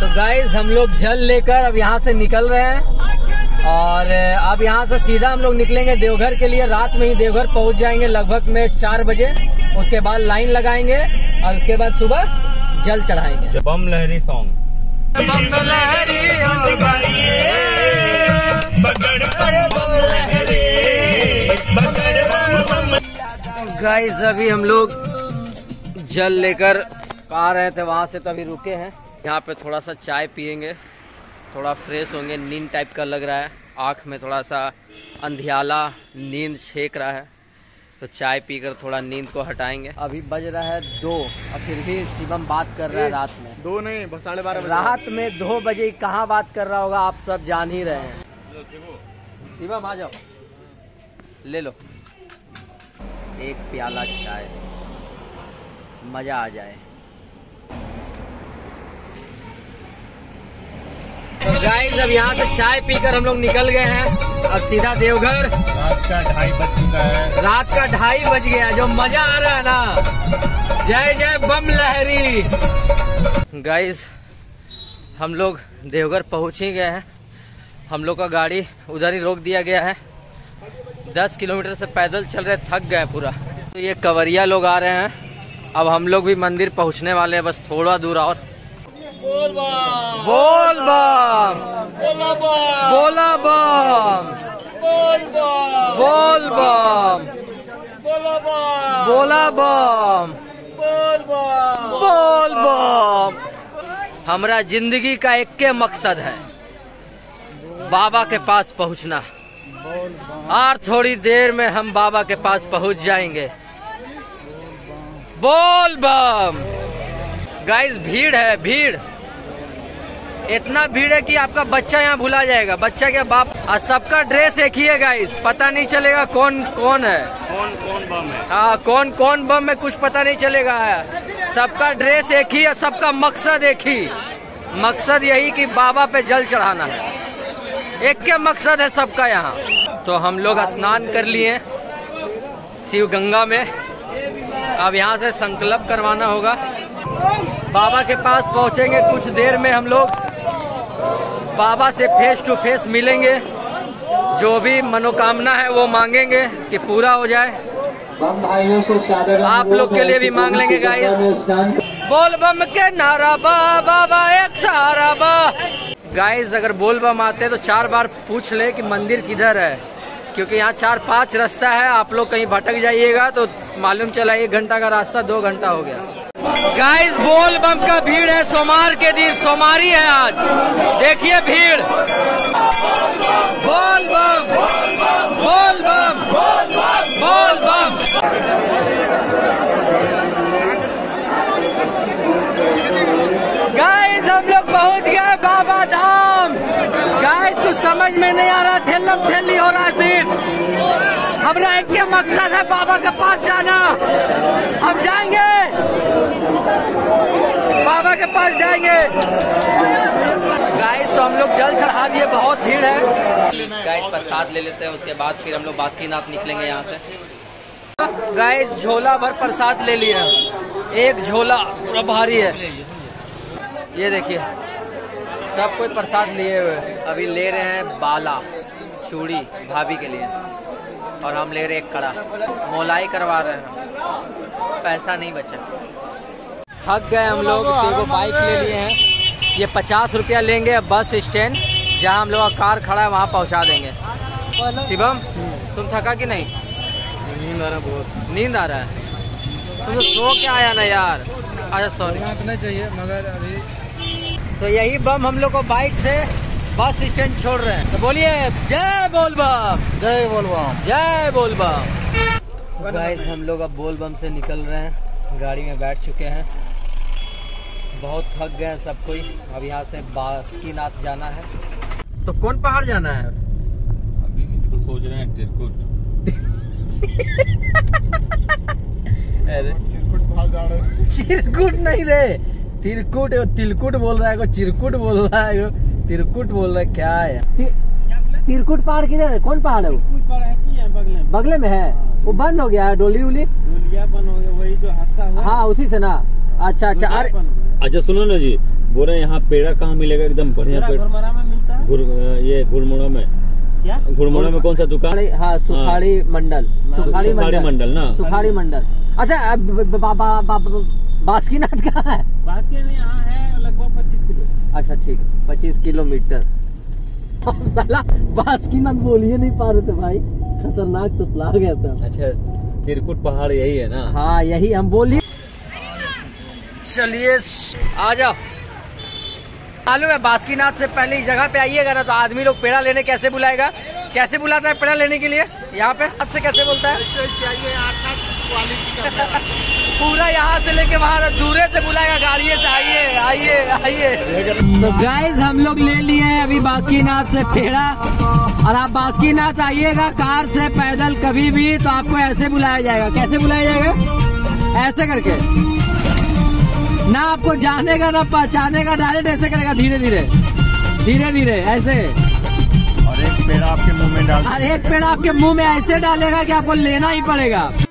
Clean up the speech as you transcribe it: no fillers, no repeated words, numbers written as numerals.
Guys हम लोग जल लेकर अब यहाँ से निकल रहे हैं और अब यहाँ से सीधा हम लोग निकलेंगे देवघर के लिए। रात में ही देवघर पहुँच जाएंगे लगभग में 4 बजे। उसके बाद लाइन लगाएंगे और उसके बाद सुबह जल चढ़ाएंगे। बम लहरी सॉन्ग। गाइस अभी हम लोग जल लेकर आ रहे थे वहाँ से, तो अभी रुके हैं यहाँ पे। थोड़ा सा चाय पियेंगे, थोड़ा फ्रेश होंगे। नींद टाइप का लग रहा है, आँख में थोड़ा सा अंधियाला नींद छेक रहा है, तो चाय पीकर थोड़ा नींद को हटाएंगे। अभी बज रहा है 2 और फिर भी शिवम बात कर रहा है रात में। 2 नहीं, 12:30 रात में 2 बजे कहाँ बात कर रहा होगा, आप सब जान ही रहे हैं। शिवम आ जाओ, ले लो एक प्याला चाय, मजा आ जाए। तो गाइस अब यहाँ से चाय पीकर हम लोग निकल गए हैं। अब सीधा देवघर। रात का 2:30 बज चुका है। रात का 2:30 बज गया, जो मजा आ रहा है ना। जय जय बम लहरी। गाइस हम लोग देवघर पहुँच ही गए हैं। हम लोग का गाड़ी उधर ही रोक दिया गया है। 10 किलोमीटर से पैदल चल रहे, थक गए पूरा। तो ये कवरिया लोग आ रहे हैं। अब हम लोग भी मंदिर पहुँचने वाले हैं, बस थोड़ा दूर और। बोल बम, बोल बम, बोला बम, बोल बम, बोल बम, बोला बम, बोल बम। हमारा जिंदगी का एक मकसद है, बाबा के पास पहुंचना। और थोड़ी देर में हम बाबा के पास पहुंच जाएंगे। बोल बम। गाइस भीड़ है, भीड़ इतना भीड़ है कि आपका बच्चा यहाँ भुला जाएगा। बच्चा के बाप। और सबका ड्रेस एक ही है गाइस, पता नहीं चलेगा कौन कौन है, कौन कौन बम है। हाँ कौन कौन बम में कुछ पता नहीं चलेगा। सबका ड्रेस एक ही है, सबका मकसद एक ही। मकसद यही कि बाबा पे जल चढ़ाना है, एक के मकसद है सबका यहाँ। तो हम लोग स्नान कर लिए शिव गंगा में। अब यहाँ से संकल्प करवाना होगा। बाबा के पास पहुँचेंगे कुछ देर में। हम लोग बाबा से फेस टू फेस मिलेंगे। जो भी मनोकामना है वो मांगेंगे कि पूरा हो जाए। आप लोग के लिए भी मांग लेंगे गाइस। बोल बम के नारा बा, बाबा एक सहारा बा। गाइस अगर बोल बम आते तो 4 बार पूछ ले कि मंदिर किधर है, क्योंकि यहाँ 4-5 रास्ता है। आप लोग कहीं भटक जाइएगा तो मालूम चला 1 घंटा का रास्ता 2 घंटा हो गया। गाइस बोल बम का भीड़ है। सोमवार के दिन, सोमवारी है आज, देखिए भीड़। बोल बम, बोल बम, बोल बम। गाइस हम लोग पहुंच गए बाबा धाम। गाइस कुछ समझ में नहीं आ रहा, ठेलम ठेली हो रहा है सिर्फ। हमारा एक के मकसद है बाबा के पास जाना। अब जाएंगे, बाबा के पास जाएंगे। गाइस तो हम लोग जल चढ़ा दिए, बहुत भीड़ है। गाइस प्रसाद ले लेते हैं, उसके बाद फिर हम लोग बासुकीनाथ निकलेंगे यहाँ से। गाइस झोला भर प्रसाद ले लिया, एक झोला पूरा भारी है। ये देखिए सब कोई प्रसाद लिए हुए। अभी ले रहे हैं बाला चूड़ी भाभी के लिए, और हम ले रहे एक कड़ा। मोलाई करवा रहे हैं, पैसा नहीं बचा। थक गए हम लोग, तो बाइक ले लिए हैं। ये 50 रुपया लेंगे बस स्टैंड, जहाँ हम लोग का कार खड़ा है वहाँ पहुँचा देंगे। शिवम तुम थका कि नहीं? नींद आ रहा है, बहुत नींद आ रहा है। तुम तो सो के आया ना यार। अच्छा सॉरी, नहीं चाहिए मगर अभी। तो यही बम हम लोग को बाइक से बस स्टैंड छोड़ रहे हैं। तो बोलिए जय बोल बम, जय बोल बम, जय बोल बम। गाइस हम लोग अब बोल बम से निकल रहे हैं, गाड़ी में बैठ चुके हैं। बहुत थक गए सब कोई। अब यहाँ से बासुकीनाथ जाना है। तो कौन पहाड़ जाना है? अभी तो सोच रहे हैं त्रिकुट। अरे चिरकुट पहाड़ जा रहे हैं। चिरकुट नहीं रे, तिरकुट। तिलकुट बोल रहा है, को चिरकुट बोल रहा है, तिरकुट बोल रहा है। क्या है तिरकुट पहाड़? किधर है? कौन पहाड़ है वो? बगले में है। वो बंद हो गया है, डोली उली बंद हो गया, वही जो हादसा हुआ। हाँ उसी से ना। अच्छा अच्छा। अरे अच्छा सुनो ना जी, बोल रहे यहाँ पेड़ा कहाँ मिलेगा एकदम बढ़िया पेड़? घुरमुरा में मिलता है। ये घुड़मुड़ा में क्या? घुड़मुड़ा में कौन सा दुकान? हाँ, सुखाड़ी मंडल। सुखाड़ी मंडल ना? सुखाड़ी मंडल। अच्छा, बासुकीनाथ कहाँ है? बास्के में यहाँ है लगभग 25 किलो। अच्छा ठीक, 25 किलोमीटर। साला बासुकीनाथ बोल ही नहीं पा रहे थे भाई, खतरनाक तुतला गया था। अच्छा, त्रिकुट पहाड़ यही है ना? हाँ यही हम बोलिए। चलिए आ जाओ। मालूम है बासुकीनाथ से पहले इस जगह पे आइएगा ना तो आदमी लोग पेड़ा लेने कैसे बुलाएगा, कैसे बुलाता है पेड़ा लेने के लिए यहाँ पे? हाथ से कैसे बोलता है? पूरा यहाँ से लेके वहाँ तक दूरे से बुलाएगा, गाड़ी से आइए आइए आइए। तो गाइस हम लोग ले लिए हैं अभी बासुकीनाथ से पेड़ा, और आप बासुकीनाथ आइएगा कार से पैदल कभी भी तो आपको ऐसे बुलाया जाएगा। कैसे बुलाया जाएगा? ऐसे करके, ना आपको जानेगा ना पहचानेगा, डायरेक्ट ऐसे करेगा, धीरे धीरे धीरे धीरे ऐसे। और एक पेड़ा आपके मुंह में डाल, और एक पेड़ा आपके मुंह में ऐसे डालेगा कि आपको लेना ही पड़ेगा।